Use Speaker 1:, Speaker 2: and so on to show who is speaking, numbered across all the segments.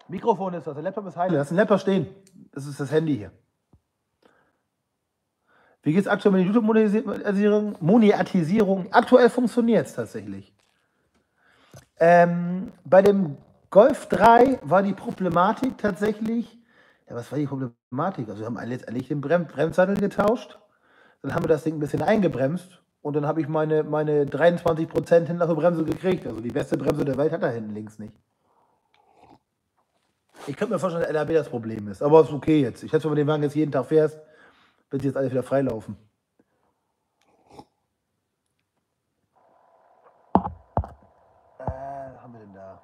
Speaker 1: Mikrofon ist das, der Laptop ist heile. Lass den Laptop stehen. Das ist das Handy hier. Wie geht es aktuell mit der YouTube-Monetisierung? Monetisierung. Aktuell funktioniert es tatsächlich. Bei dem Golf 3 war die Problematik tatsächlich, ja, was war die Problematik? Also wir haben letztendlich den Bremssattel getauscht, dann haben wir das Ding ein bisschen eingebremst und dann habe ich meine 23% hinten auf der Bremse gekriegt. Also die beste Bremse der Welt hat da hinten links nicht. Ich könnte mir vorstellen, dass LAB das Problem ist, aber ist okay jetzt. Ich schätze, wenn du den Wagen jetzt jeden Tag fährst, wird sie jetzt alles wieder freilaufen. Was haben wir denn da?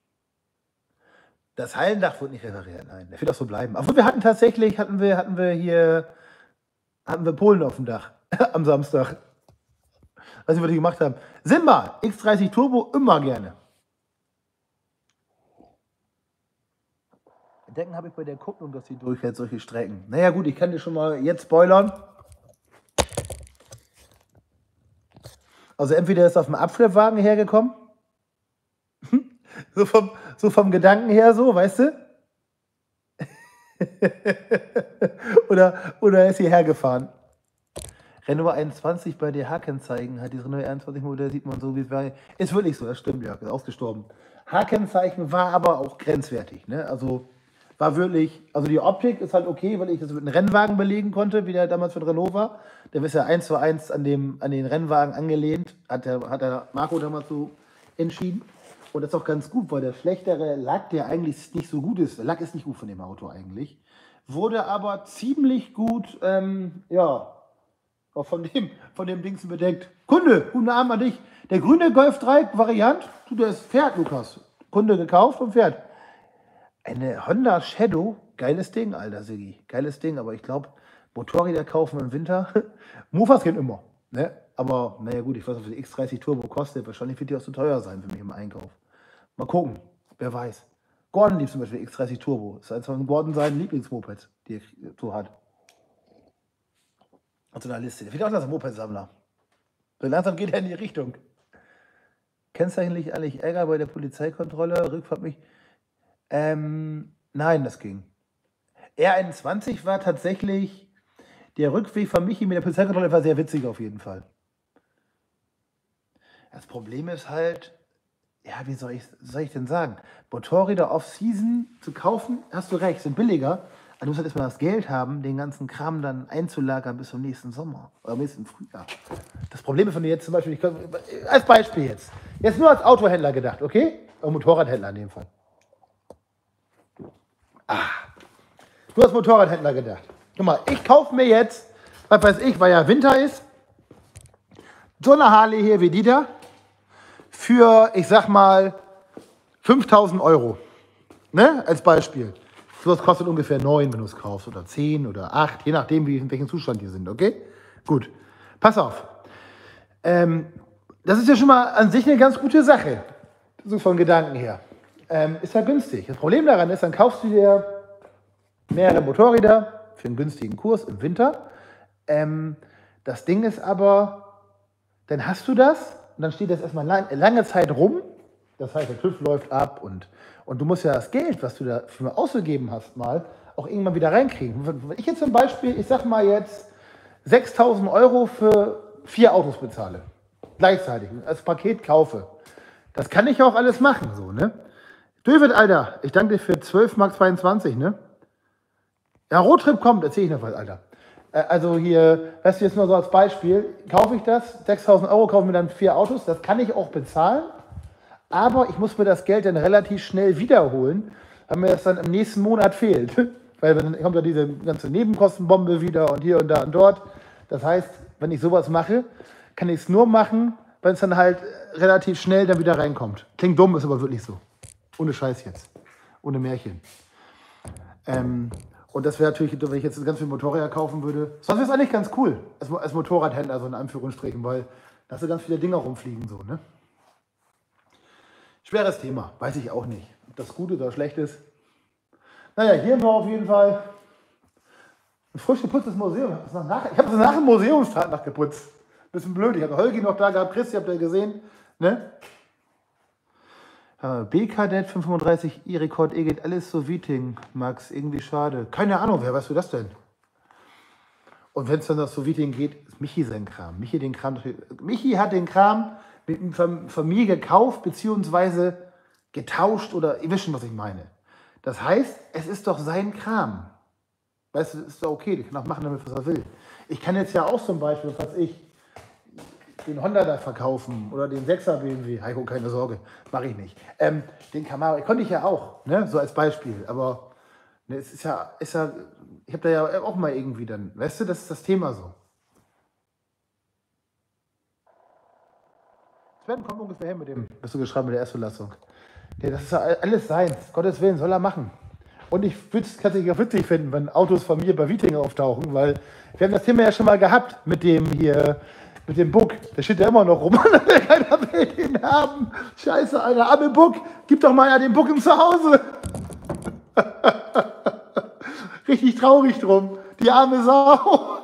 Speaker 1: Das Hallendach wird nicht repariert, nein. Der wird auch so bleiben. Obwohl wir hatten tatsächlich, hatten wir Polen auf dem Dach am Samstag. Weiß nicht, was die gemacht haben. Simba, X30 Turbo, immer gerne. Entdecken habe ich bei der Kupplung, dass sie durchfährt, solche Strecken. Naja gut, ich kann dir schon mal jetzt spoilern. Also entweder ist auf dem Abschleppwagen hergekommen, so vom Gedanken her so, weißt du? oder ist hierher gefahren. Renault 21 bei DH-Kennzeichen hat die Renault 21 Modell, sieht man so, wie es war. Ist wirklich so, das stimmt, ja, ist ausgestorben. H-Kennzeichen war aber auch grenzwertig, ne? Also war wirklich, also die Optik ist halt okay, weil ich das mit einem Rennwagen belegen konnte, wie der damals für Renault war. Der ist ja 1:1 an den Rennwagen angelehnt, hat der Marco damals so entschieden. Und das ist auch ganz gut, weil der schlechtere Lack, der eigentlich nicht so gut ist, der Lack ist nicht gut von dem Auto eigentlich, wurde aber ziemlich gut, auch von dem Dings bedeckt. Kunde, guten Abend an dich. Der grüne Golf 3 Variant, der ist fährt, Lukas. Kunde gekauft und fährt. Eine Honda Shadow, geiles Ding, Alter, Siggi. Geiles Ding, aber ich glaube, Motorräder kaufen im Winter. Mofas gehen immer. Ne? Aber naja gut, ich weiß nicht, was die X30 Turbo kostet. Wahrscheinlich wird die auch zu teuer sein für mich im Einkauf. Mal gucken, wer weiß. Gordon liebt zum Beispiel X30 Turbo. Das ist eins von Gordon seinen Lieblingsmopeds, die er so hat. Und so einer Liste. Der wird auch als Mopedsammler. So langsam geht er in die Richtung. Kennzeichenlich eigentlich Ärger bei der Polizeikontrolle. Rückfahrt mich. Nein, das ging. R21 war tatsächlich, der Rückweg von Michi mit der Polizeikontrolle war sehr witzig auf jeden Fall. Das Problem ist halt, ja, wie soll ich denn sagen? Motorräder Off-Season zu kaufen, hast du recht, sind billiger. Aber du musst halt erstmal das Geld haben, den ganzen Kram dann einzulagern bis zum nächsten Sommer oder nächsten Frühjahr. Das Problem ist, wenn du jetzt zum Beispiel, als Beispiel jetzt nur als Autohändler gedacht, okay? Oder Motorradhändler in dem Fall. Du hast Motorradhändler gedacht. Guck mal, ich kaufe mir jetzt, was weiß ich, weil ja Winter ist, so eine Harley hier wie die da für, ich sag mal, 5.000 Euro. Ne? Als Beispiel. So was kostet ungefähr 9, wenn du es kaufst, oder 10 oder 8, je nachdem, in welchem Zustand die sind, okay? Gut. Pass auf. Das ist ja schon mal an sich eine ganz gute Sache. So von Gedanken her. Ist ja günstig. Das Problem daran ist, dann kaufst du dir mehrere Motorräder für einen günstigen Kurs im Winter. Das Ding ist aber, dann hast du das und dann steht das erstmal lange Zeit rum. Das heißt, der TÜV läuft ab und du musst ja das Geld, was du dafür ausgegeben hast, mal auch irgendwann wieder reinkriegen. Wenn ich jetzt zum Beispiel, ich sag mal jetzt 6.000 Euro für 4 Autos bezahle, gleichzeitig als Paket kaufe, das kann ich auch alles machen, so, ne? David, Alter, ich danke dir für 12,22 Mark, ne? Ja, Roadtrip kommt, erzähl ich noch was, Alter. Also hier, weißt du, jetzt nur so als Beispiel, kaufe ich das, 6.000 Euro, kaufe mir dann 4 Autos, das kann ich auch bezahlen, aber ich muss mir das Geld dann relativ schnell wiederholen, weil mir das dann im nächsten Monat fehlt. Weil dann kommt ja diese ganze Nebenkostenbombe wieder und hier und da und dort. Das heißt, wenn ich sowas mache, kann ich es nur machen, wenn es dann halt relativ schnell dann wieder reinkommt. Klingt dumm, ist aber wirklich so. Ohne Scheiß jetzt. Ohne Märchen. Und das wäre natürlich, wenn ich jetzt ganz viel Motorräder kaufen würde. Sonst wäre es eigentlich ganz cool, als Motorradhändler, so in Anführungsstrichen, weil da hast du ganz viele Dinger rumfliegen, so, ne? Schweres Thema, weiß ich auch nicht, ob das gut oder schlecht ist. Naja, hier haben wir auf jeden Fall ein frisch geputztes Museum. Ich habe es nach dem Museumstag noch geputzt. Bisschen blöd, ich habe Holgi noch da gehabt, Chris, habt ihr gesehen, ne? B-Kadett 535 E-Rekord E geht alles so Wieting, Max, irgendwie schade. Keine Ahnung, wer weißt du das denn? Und wenn es dann nach so Wieting geht, ist Michi sein Kram. Michi hat den Kram von mir gekauft, beziehungsweise getauscht oder ihr wisst schon, was ich meine. Das heißt, es ist doch sein Kram. Weißt du, ist doch okay, der kann auch machen damit, was er will. Ich kann jetzt ja auch zum Beispiel, was ich, den Honda da verkaufen oder den 6er BMW. Heiko, keine Sorge, mache ich nicht. Den Camaro, konnte ich ja auch, ne? So als Beispiel. Aber ne, es ist ja, ich habe da ja auch mal irgendwie dann, weißt du, das ist das Thema so. Sven kommt ungefähr hin mit dem, hast du geschrieben, mit der Erstverlassung. Ja, das ist ja alles seins. Gottes Willen, soll er machen. Und ich würde es tatsächlich auch witzig finden, wenn Autos von mir bei Wieting auftauchen, weil wir haben das Thema ja schon mal gehabt mit dem hier, mit dem Buck. Der steht ja immer noch rum. Keiner will den haben. Scheiße, einer arme Buck. Gib doch mal ja den Buck im Zuhause. Richtig traurig drum. Die arme Sau.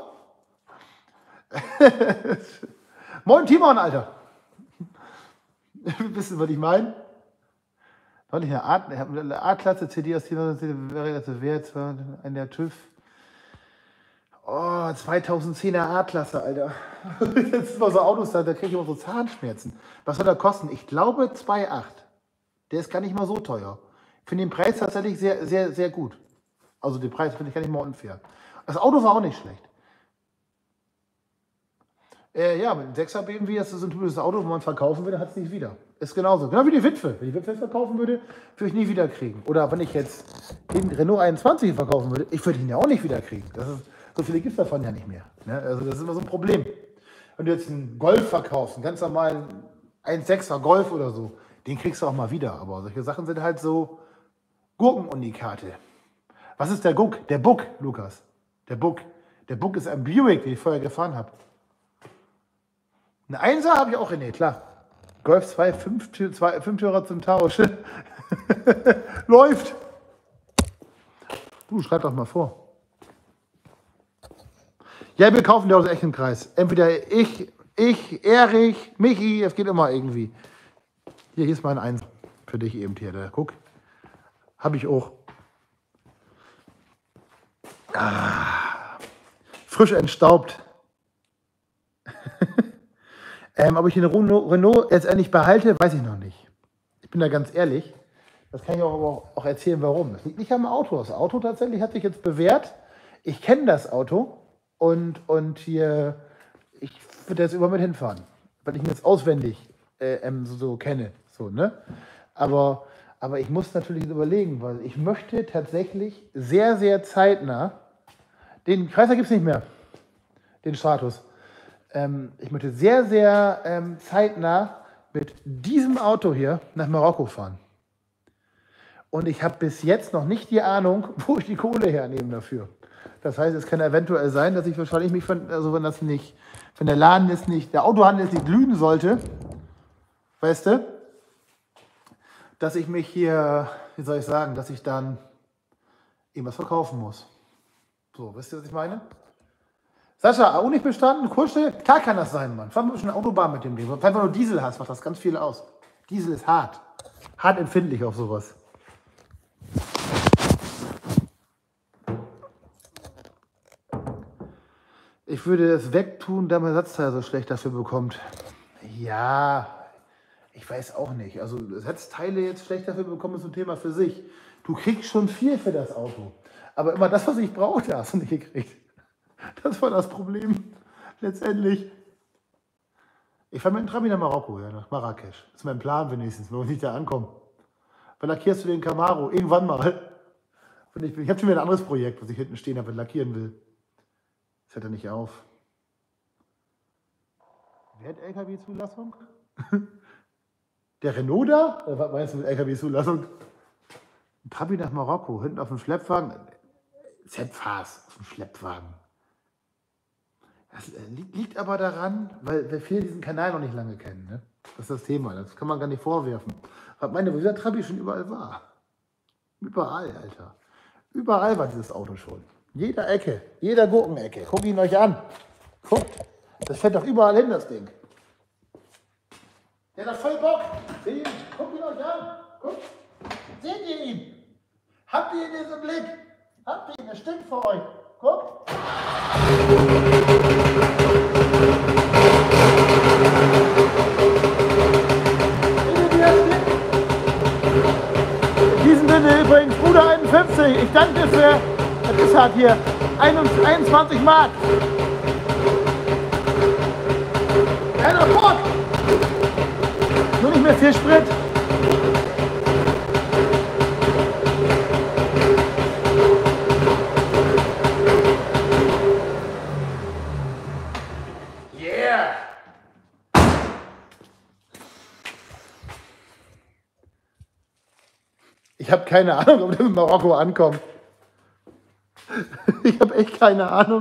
Speaker 1: Moin Timon, Alter. Wisst ihr, was ich meine? Neulich eine A-Klasse CD aus wäre ein der TÜV. Oh, 2010er A-Klasse, Alter. Das sind immer so Autos, da kriege ich immer so Zahnschmerzen. Was soll der kosten? Ich glaube 2,8. Der ist gar nicht mal so teuer. Ich finde den Preis tatsächlich sehr, sehr, sehr gut. Also den Preis finde ich gar nicht mal unfair. Das Auto war auch nicht schlecht. Ja, mit dem 6er BMW, das ist ein typisches Auto, wo man verkaufen würde, hat es nicht wieder. Ist genauso. Genau wie die Witwe. Wenn ich die Witwe verkaufen würde, würde ich nie wieder kriegen. Oder wenn ich jetzt den Renault 21 verkaufen würde, ich würde ihn ja auch nicht wieder kriegen. So viele gibt es davon ja nicht mehr. Ne? Also das ist immer so ein Problem. Wenn du jetzt einen Golf verkaufst, einen ganz normalen 1,6er Golf oder so, den kriegst du auch mal wieder. Aber solche Sachen sind halt so Gurkenunikate. Was ist der Guck? Der Buck, Lukas. Der Buck. Der Buck ist ein Buick, den ich vorher gefahren habe. Eine 1er habe ich auch, René, klar. Golf 2, 5-Türer zum Tausch. Läuft. Du, schreib doch mal vor. Ja, wir kaufen dir aus Echenkreis. Entweder ich, Erich, Michi, es geht immer irgendwie. Hier ist mein 1 für dich eben hier. Da, guck. Habe ich auch. Frisch entstaubt. Ob ich den Renault letztendlich behalte, weiß ich noch nicht. Ich bin da ganz ehrlich. Das kann ich auch erzählen, warum. Das liegt nicht am Auto. Das Auto tatsächlich hat sich jetzt bewährt. Ich kenne das Auto und hier, ich würde jetzt über mit hinfahren, weil ich ihn jetzt auswendig so kenne. So, ne? Aber ich muss natürlich überlegen, weil ich möchte tatsächlich sehr, sehr zeitnah, den Kreiser gibt es nicht mehr, den Stratus. Ich möchte sehr, sehr zeitnah mit diesem Auto hier nach Marokko fahren. Und ich habe bis jetzt noch nicht die Ahnung, wo ich die Kohle hernehme dafür. Das heißt, es kann eventuell sein, dass ich wahrscheinlich mich wenn der Laden jetzt nicht, der Autohandel jetzt nicht glühen sollte, weißt du, dass ich mich hier, wie soll ich sagen, dass ich dann irgendwas verkaufen muss. So, wisst ihr, was ich meine? Sascha, auch nicht bestanden? Kursche? Klar kann das sein, Mann. Fahr mal ein bisschen Autobahn mit dem Ding. Wenn du Diesel hast, macht das ganz viel aus. Diesel ist hart. Hart empfindlich auf sowas. Ich würde es wegtun, da man Ersatzteil so schlecht dafür bekommt. Ja, ich weiß auch nicht. Also Ersatzteile jetzt schlecht dafür bekommen, ist ein Thema für sich. Du kriegst schon viel für das Auto. Aber immer das, was ich brauchte, hast du nicht gekriegt. Das war das Problem. Letztendlich. Ich fahre mit dem Trabi nach Marokko, ja, nach Marrakesch. Das ist mein Plan wenigstens, wenn wir nicht da ankommen. Dann lackierst du den Camaro irgendwann mal. Ich habe schon wieder ein anderes Projekt, was ich hinten stehen habe und lackieren will. Das hört er nicht auf. Wer hat LKW-Zulassung? Der Renault da? Was meinst du mit LKW-Zulassung? Ein Trabi nach Marokko, hinten auf dem Schleppwagen. Z-Fahrs auf dem Schleppwagen. Das liegt aber daran, weil viele diesen Kanal noch nicht lange kennen. Ne? Das ist das Thema, das kann man gar nicht vorwerfen. Ich meine, wo dieser Trabi schon überall war. Überall, Alter. Überall war dieses Auto schon. Jeder Ecke, jeder Gurkenecke. Guckt ihn euch an. Guckt, das fährt doch überall hin, das Ding. Der hat voll Bock. Guckt ihn euch an. Guck, seht ihr ihn? Habt ihr ihn jetzt im Blick? Habt ihr ihn? Er stinkt für euch. Guck. In diesem Sinne übrigens, Bruder 51, ich danke dir für, das ist halt hier 21 Mark. Einer Bock! Nur nicht mehr viel Sprit. Yeah! Ich habe keine Ahnung, ob der in Marokko ankommt. Ich habe echt keine Ahnung.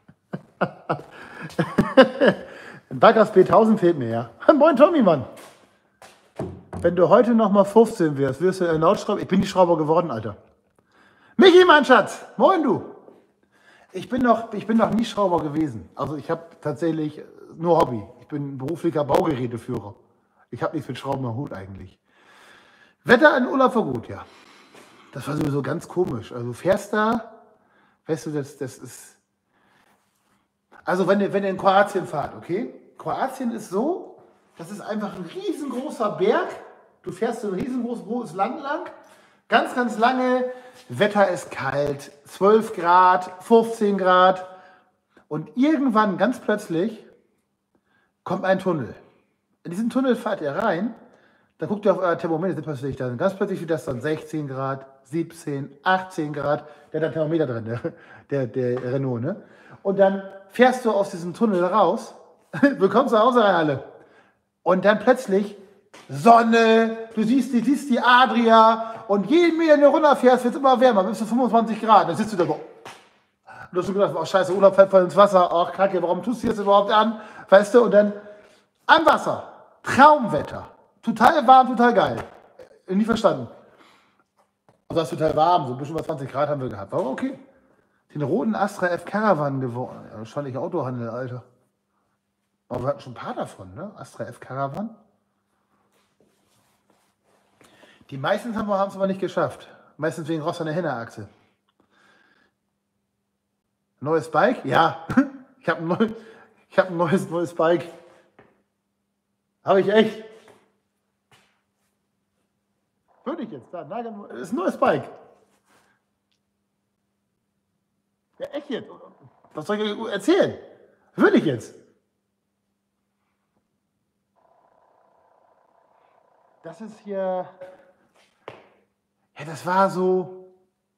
Speaker 1: Ein Baggers B1000 fehlt mir ja. Moin Tommy, Mann. Wenn du heute noch mal 15 wirst, wirst du erneut Schrauber. Ich bin die Schrauber geworden, Alter. Michi, mein Schatz. Moin, du. Ich bin noch nie Schrauber gewesen. Also ich habe tatsächlich nur Hobby. Ich bin beruflicher Baugeräteführer. Ich habe nichts mit Schrauben am Hut eigentlich. Wetter in Urlaub war gut, ja. Das war sowieso ganz komisch. Also du fährst da, weißt du, das ist... Also wenn ihr in Kroatien fahrt, okay? Kroatien ist so, das ist einfach ein riesengroßer Berg. Du fährst so ein riesengroßes Land lang, ganz, ganz lange. Wetter ist kalt, 12 Grad, 15 Grad. Und irgendwann, ganz plötzlich, kommt ein Tunnel. In diesen Tunnel fahrt ihr rein, dann guckt ihr auf euer Thermometer, sind plötzlich dann. Ganz plötzlich wird das dann 16 Grad, 17, 18 Grad. Der hat ein Thermometer drin, der Renault, ne? Und dann fährst du aus diesem Tunnel raus, willkommen zu Hause rein alle. Und dann plötzlich Sonne, du siehst die Adria und jeden Meter, den du runterfährst, wird es immer wärmer, bis zu 25 Grad. Dann sitzt du da so. Und du hast schon gedacht, oh scheiße, Urlaub fällt voll ins Wasser, ach Kacke, warum tust du das überhaupt an? Weißt du, und dann am Wasser, Traumwetter, total warm, total geil. Nie verstanden. Also das ist total warm, so ein bisschen über 20 Grad haben wir gehabt, war okay. Den roten Astra F Caravan gewonnen. Ja, wahrscheinlich Autohandel, Alter. Aber wir hatten schon ein paar davon, ne? Astra F Caravan. Die meisten haben es aber nicht geschafft. Meistens wegen Ross an der Hinterachse. Neues Bike? Ja. Ich habe ein neues Bike. Habe ich echt. Würde ich jetzt sagen. Das ist ein neues Bike. Ja, echt jetzt? Was soll ich euch erzählen? Würde ich jetzt? Das ist hier... Ja, das war so...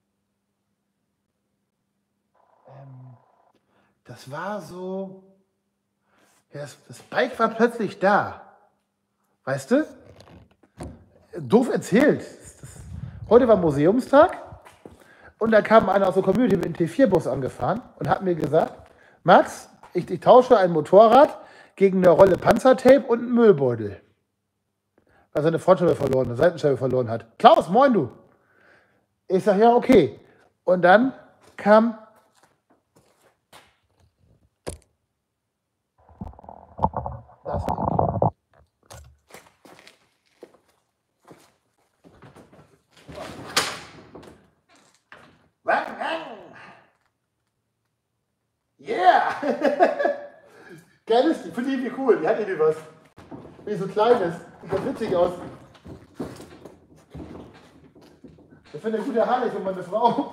Speaker 1: Das war so... Ja, das Bike war plötzlich da. Weißt du? Doof erzählt. Heute war Museumstag. Und da kam einer aus der Community mit einem T4-Bus angefahren und hat mir gesagt, Max, ich tausche ein Motorrad gegen eine Rolle Panzertape und einen Müllbeutel. Weil er seine Frontscheibe verloren, eine Seitenscheibe verloren hat. Klaus, moin du. Ich sag, ja, okay. Und dann kam das Ding. Yeah! Geil ist die, finde ich irgendwie cool, die hat irgendwie was. Wie so klein ist, sieht ganz witzig aus. Das finde ich gut herrlich für meine Frau.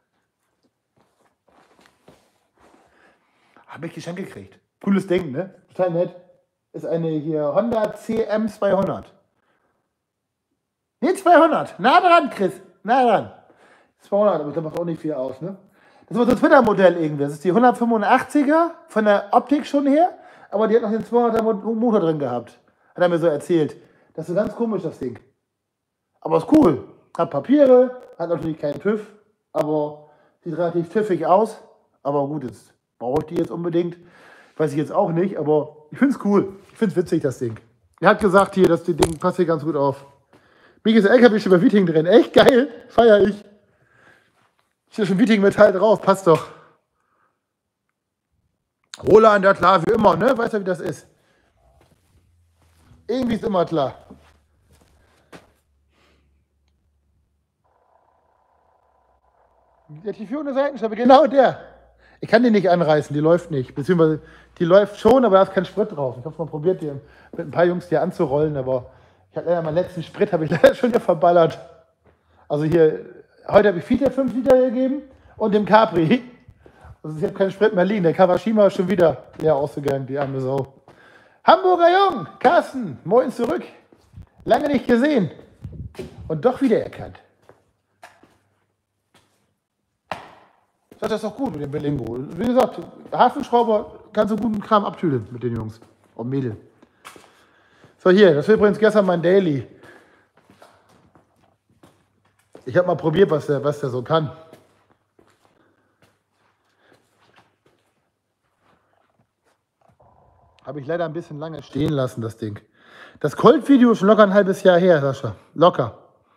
Speaker 1: Habe ich geschenkt gekriegt. Cooles Ding, ne? Total nett. Ist eine hier Honda CM 200. Ne, 200. Nah dran, Chris. Nah dran. 200, aber das macht auch nicht viel aus, ne? Das war so ein Twitter-Modell irgendwie. Das ist die 185er von der Optik schon her, aber die hat noch den 200er Motor drin gehabt. Hat er mir so erzählt. Das ist so ganz komisch, das Ding. Aber ist cool. Hat Papiere, hat natürlich keinen TÜV, aber sieht relativ tüffig aus. Aber gut, jetzt brauche ich die jetzt unbedingt. Weiß ich jetzt auch nicht, aber ich finde es cool. Ich finde es witzig, das Ding. Er hat gesagt hier, das Ding passt hier ganz gut auf. Mich ist LKW schon bei Wieting drin. Echt geil. Feier ich. Steht schon Wieting Metall drauf. Passt doch. Roland, ja klar, wie immer, ne? Weißt du, wie das ist? Irgendwie ist immer klar. Der tiefführende Seitenscheibe, genau der. Ich kann die nicht anreißen, die läuft nicht. Beziehungsweise die läuft schon, aber da ist kein Sprit drauf. Ich habe es mal probiert, die mit ein paar Jungs die anzurollen, aber ich habe leider meinen letzten Sprit habe ich leider schon wieder verballert. Also hier, heute habe ich Fiat 5 Liter gegeben und dem Capri. Also ich habe keinen Sprit mehr liegen. Der Kawashima ist schon wieder leer ausgegangen, die arme Sau. Hamburger Jung, Carsten, moin zurück. Lange nicht gesehen. Und doch wiedererkannt. Das ist doch gut mit dem Berlingo. Wie gesagt, Hafenschrauber kannst du guten Kram abtüdeln mit den Jungs. Und Mädel. So, hier, das war übrigens gestern mein Daily. Ich habe mal probiert, was der so kann. Habe ich leider ein bisschen lange stehen lassen, das Ding. Das Colt-Video ist schon locker ein halbes Jahr her, Sascha. Locker.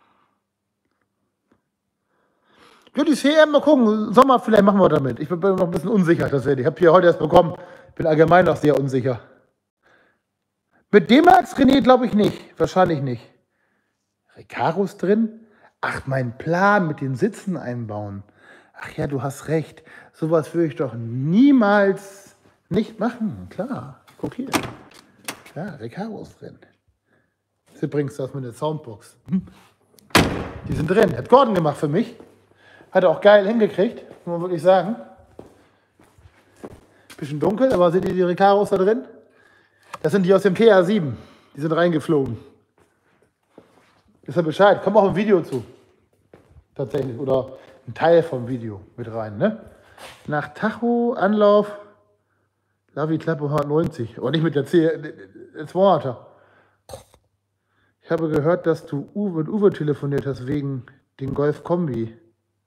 Speaker 1: Ich würde die CM mal gucken. Sommer vielleicht machen wir damit. Ich bin noch ein bisschen unsicher. Ich habe hier heute erst bekommen. Ich bin allgemein noch sehr unsicher. Mit D-Max, René, glaube ich nicht. Wahrscheinlich nicht. Recaros drin? Ach, mein Plan mit den Sitzen einbauen. Ach ja, du hast recht. Sowas würde ich doch niemals nicht machen. Klar. Guck hier. Ja, Recaros drin. Das ist übrigens das mit der Soundbox. Die sind drin. Hat Gordon gemacht für mich. Hat er auch geil hingekriegt, muss man wirklich sagen. Bisschen dunkel, aber seht ihr die Recaros da drin? Das sind die aus dem PA7. Die sind reingeflogen. Ist ja Bescheid. Kommt auch ein Video zu. Tatsächlich. Oder ein Teil vom Video mit rein. Ne? Nach Tacho, Anlauf, Lavi Klappe 190. Aber nicht mit der 200er. Ich habe gehört, dass du mit Uwe telefoniert hast wegen den Golf Kombi.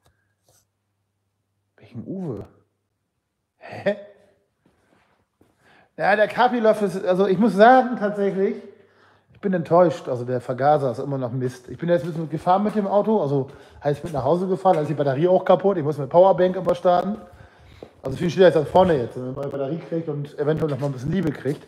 Speaker 1: Welchen Uwe? Hä? Ja, der Capri-Lauf ist, also ich muss sagen, tatsächlich, ich bin enttäuscht. Also der Vergaser ist immer noch Mist. Ich bin jetzt ein bisschen gefahren mit dem Auto, also heißt mit nach Hause gefahren, da ist die Batterie auch kaputt. Ich muss mit Powerbank immer starten. Also viel schneller als vorne jetzt, wenn man eine Batterie kriegt und eventuell noch mal ein bisschen Liebe kriegt.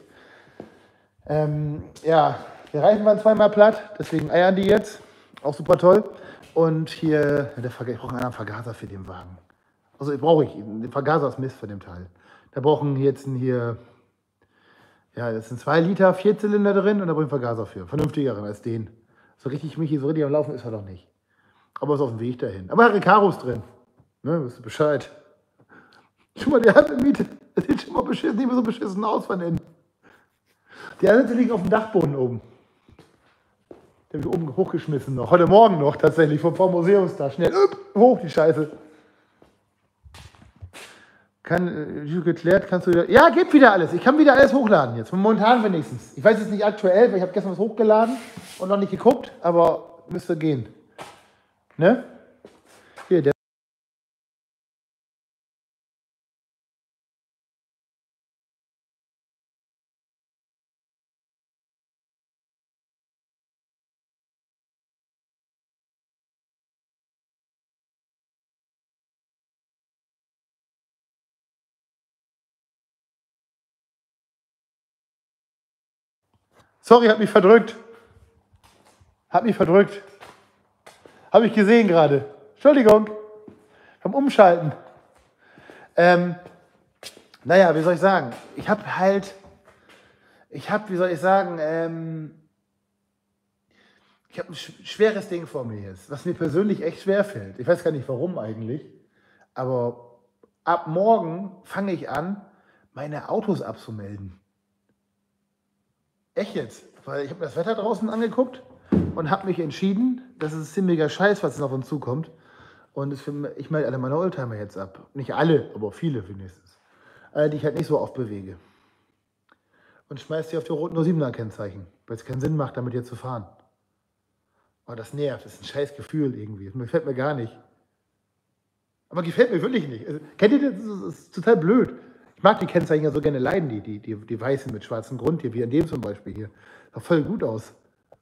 Speaker 1: Ja, die Reifen waren zweimal platt, deswegen eiern die jetzt. Auch super toll. Und hier, ich brauche einen anderen Vergaser für den Wagen. Also brauche ich ihn. Den Vergaser ist Mist für den Teil. Da brauchen jetzt hier, ja, das sind 2 Liter Vierzylinder drin und da brauche ich einen Vergaser für. Vernünftigeren als den. So richtig am Laufen ist er doch nicht. Aber ist auf dem Weg dahin. Aber Recaros drin. Ne, wisst ihr Bescheid. Schon mal, der hat eine Miete. Das sieht schon mal beschissen, nicht mehr so beschissen aus von innen. Die anderen liegen auf dem Dachboden oben. Der habe ich oben hochgeschmissen noch. Heute Morgen noch tatsächlich vom Museumstag. Schnell hoch die Scheiße. Geklärt, kannst du wieder. Ja, geht wieder alles. Ich kann wieder alles hochladen jetzt. Momentan wenigstens. Ich weiß jetzt nicht aktuell, weil ich habe gestern was hochgeladen und noch nicht geguckt, aber müsste gehen. Ne? Hier, der. Sorry, hat mich verdrückt. Hat mich verdrückt. Habe ich gesehen gerade. Entschuldigung. Beim Umschalten. Naja, wie soll ich sagen? Ich habe, wie soll ich sagen, ich habe ein schweres Ding vor mir jetzt, was mir persönlich echt schwer fällt. Ich weiß gar nicht warum eigentlich, aber ab morgen fange ich an, meine Autos abzumelden. Echt jetzt? Weil ich habe das Wetter draußen angeguckt und habe mich entschieden, das ist ziemlicher Scheiß, was auf uns zukommt. Und ich melde alle meine Oldtimer jetzt ab. Nicht alle, aber viele wenigstens. Die ich halt nicht so oft bewege. Und schmeiß die auf die roten 07er Kennzeichen, weil es keinen Sinn macht, damit hier zu fahren. Oh, das nervt, das ist ein scheiß Gefühl irgendwie. Das gefällt mir gar nicht. Aber gefällt mir wirklich nicht. Also, kennt ihr das? Das ist total blöd. Ich mag die Kennzeichen ja so gerne leiden, die weißen mit schwarzem Grund hier, wie an dem zum Beispiel hier. Sieht doch voll gut aus.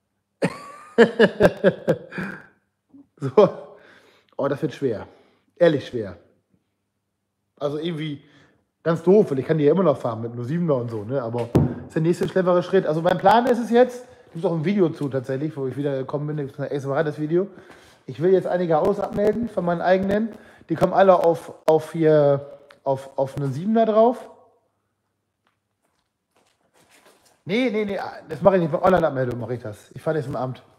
Speaker 1: So. Oh, das wird schwer. Ehrlich schwer. Also irgendwie ganz doof, weil ich kann die ja immer noch fahren mit nur 7er und so, ne? Aber das ist der nächste clevere Schritt. Also mein Plan ist es jetzt, gibt es auch ein Video zu tatsächlich, wo ich wieder gekommen bin, da gibt es ein extra das Video. Ich will jetzt einige abmelden von meinen eigenen. Die kommen alle auf eine 7er drauf. Nee, das mache ich nicht. Bei Online-Abmeldung mache ich das. Ich fahre jetzt im Amt.